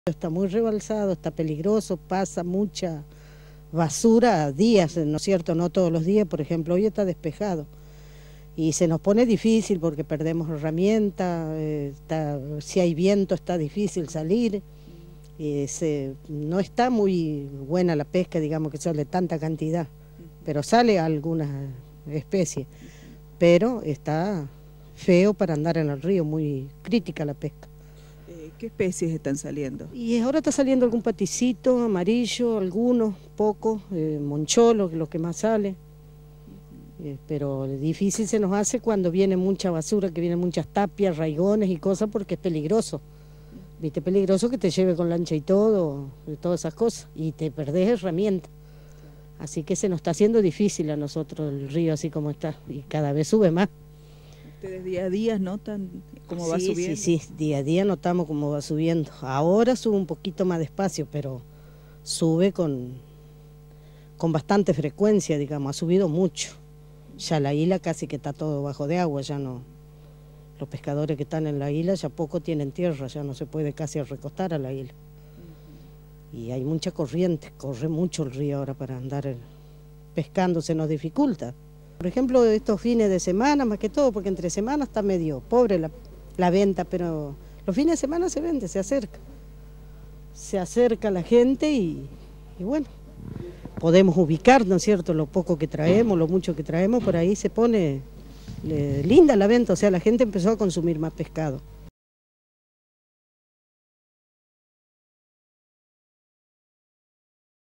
Está muy rebalsado, está peligroso, pasa mucha basura a días, ¿no es cierto? No todos los días, por ejemplo, hoy está despejado. Y se nos pone difícil porque perdemos herramientas, si hay viento está difícil salir, no está muy buena la pesca, digamos que sale tanta cantidad, pero sale algunas especies, pero está feo para andar en el río, muy crítica la pesca. ¿Qué especies están saliendo? Y ahora está saliendo algún paticito, amarillo, algunos, pocos, moncholo, que es lo que más sale. Pero difícil se nos hace cuando viene mucha basura, que vienen muchas tapias, raigones y cosas, porque es peligroso. ¿Viste? Peligroso que te lleve con lancha y todo, todas esas cosas, y te perdés herramientas. Así que se nos está haciendo difícil a nosotros el río así como está, y cada vez sube más. ¿Ustedes día a día notan cómo va subiendo? Sí, día a día notamos cómo va subiendo. Ahora sube un poquito más despacio, pero sube con bastante frecuencia, digamos, ha subido mucho. Ya la isla casi que está todo bajo de agua, ya no. Los pescadores que están en la isla ya poco tienen tierra, ya no se puede casi recostar a la isla. Y hay mucha corriente, corre mucho el río ahora para andar pescando, se nos dificulta. Por ejemplo, estos fines de semana, más que todo, porque entre semanas está medio pobre la venta, pero los fines de semana se vende, se acerca. Se acerca la gente y bueno, podemos ubicar, ¿no es cierto?, lo poco que traemos, lo mucho que traemos, por ahí se pone linda la venta, o sea, la gente empezó a consumir más pescado.